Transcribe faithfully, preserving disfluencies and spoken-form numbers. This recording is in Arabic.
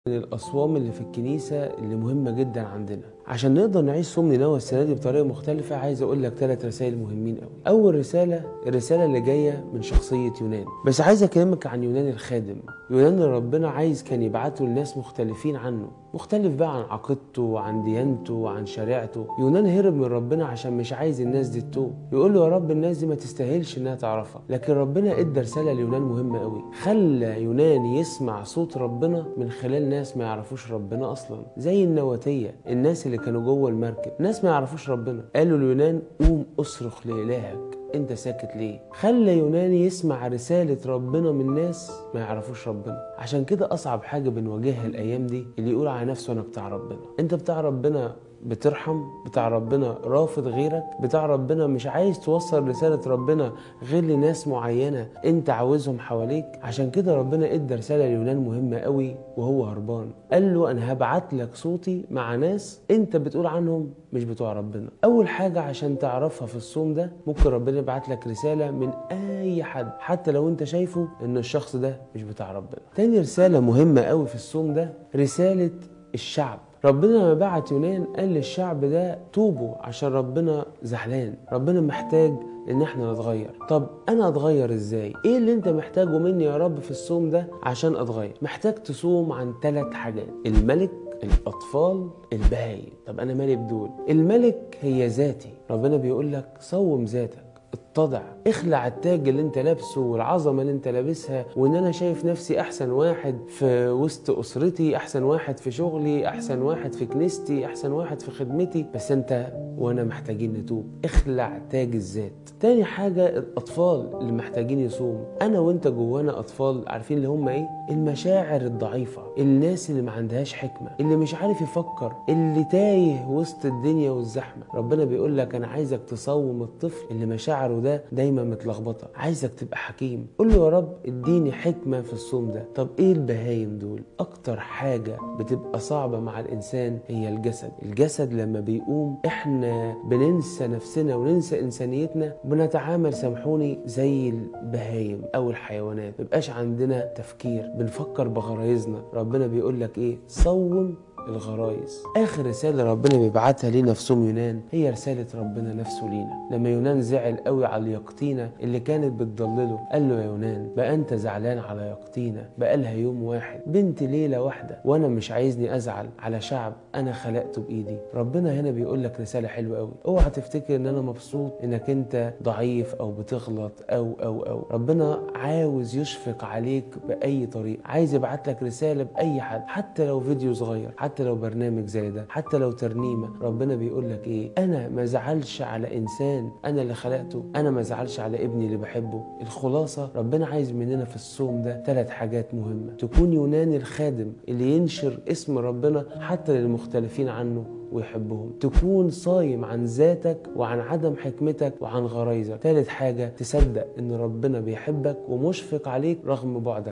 من الأصوام اللي في الكنيسة اللي مهمة جدا عندنا. عشان نقدر نعيش صوم نينوى السنة دي بطريقة مختلفة عايز أقول لك ثلاث رسائل مهمين قوي. أول رسالة الرسالة اللي جاية من شخصية يونان، بس عايز أكلمك عن يونان الخادم. يونان اللي ربنا عايز كان يبعته لناس مختلفين عنه، مختلف بقى عن عقيدته وعن ديانته وعن شريعته. يونان هرب من ربنا عشان مش عايز الناس دي تتوب، يقول له يا رب الناس دي ما تستاهلش انها تعرفها. لكن ربنا ادى رسالة ليونان مهمة قوي، خلى يونان يسمع صوت ربنا من خلال ناس ما يعرفوش ربنا اصلا، زي النواتية، الناس اللي كانوا جوه المركب، ناس ما يعرفوش ربنا. قالوا ليونان قوم اصرخ لإلهك، انت ساكت ليه؟ خلى يونان يسمع رسالة ربنا من ناس ما يعرفوش ربنا. عشان كده اصعب حاجة بنواجهها الايام دي اللي يقول على نفسه انا بتاع ربنا. انت بتاع ربنا بترحم، بتاع ربنا رافض غيرك، بتاع ربنا مش عايز توصل رسالة ربنا غير لناس معينة انت عاوزهم حواليك. عشان كده ربنا ادى رسالة ليونان مهمة قوي وهو هربان، قال له انا هبعت لك صوتي مع ناس انت بتقول عنهم مش بتوع ربنا. اول حاجة عشان تعرفها في الصوم ده، ممكن ربنا يبعت لك رسالة من اي حد حتى لو انت شايفه ان الشخص ده مش بتاع ربنا. تاني رسالة مهمة قوي في الصوم ده رسالة الشعب. ربنا لما بعت يونان قال للشعب ده توبوا عشان ربنا زعلان، ربنا محتاج ان احنا نتغير. طب انا اتغير ازاي؟ ايه اللي انت محتاجه مني يا رب في الصوم ده عشان اتغير؟ محتاج تصوم عن ثلاث حاجات: الملك، الأطفال، البهايم. طب أنا مالي بدول؟ الملك هي ذاتي، ربنا بيقول لك صوم ذاتك، اتضع، اخلع التاج اللي انت لابسه والعظمه اللي انت لابسها، وان انا شايف نفسي احسن واحد في وسط اسرتي، احسن واحد في شغلي، احسن واحد في كنيستي، احسن واحد في خدمتي، بس انت وانا محتاجين نتوب. اخلع تاج الذات. تاني حاجه الاطفال اللي محتاجين يصوموا. انا وانت جوانا اطفال، عارفين اللي هم ايه؟ المشاعر الضعيفه، الناس اللي ما عندهاش حكمه، اللي مش عارف يفكر، اللي تايه وسط الدنيا والزحمه. ربنا بيقول لك انا عايزك تصوم الطفل اللي مشاعره ده دايما متلخبطه، عايزك تبقى حكيم. قول له يا رب اديني حكمه في الصوم ده. طب ايه البهايم دول؟ اكتر حاجه بتبقى صعبه مع الانسان هي الجسد. الجسد لما بيقوم احنا بننسى نفسنا وننسى انسانيتنا، بنتعامل سامحوني زي البهايم او الحيوانات، مبقاش عندنا تفكير، بنفكر بغرايزنا. ربنا بيقول لك ايه؟ صوم الغرايز. اخر رساله ربنا بيبعتها لينا في صوم يونان هي رساله ربنا نفسه لينا. لما يونان زعل قوي على اليقطينه اللي كانت بتضلله، قال له يا يونان بقى انت زعلان على يقطينه بقالها يوم واحد، بنت ليله واحده، وانا مش عايزني ازعل على شعب انا خلقته بايدي. ربنا هنا بيقول لك رساله حلوه قوي، اوعى تفتكر ان انا مبسوط انك انت ضعيف او بتغلط او او او ربنا عاوز يشفق عليك باي طريقه، عايز يبعت لك رساله باي حد، حتى لو فيديو صغير، حتى لو برنامج زي ده، حتى لو ترنيمه. ربنا بيقول لك ايه؟ انا ما زعلش على انسان انا اللي خلقته، انا ما زعلش على ابني اللي بحبه. الخلاصه ربنا عايز مننا في الصوم ده ثلاث حاجات مهمه: تكون يونان الخادم اللي ينشر اسم ربنا حتى للمختلفين عنه ويحبهم، تكون صايم عن ذاتك وعن عدم حكمتك وعن غرايزك. ثالث حاجه تصدق ان ربنا بيحبك ومشفق عليك رغم بعدك